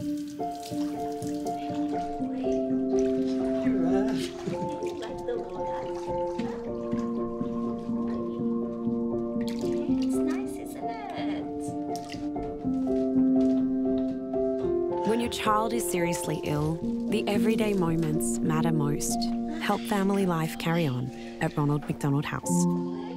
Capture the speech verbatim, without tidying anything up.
It's nice, isn't it? When your child is seriously ill, the everyday moments matter most. Help family life carry on at Ronald McDonald House.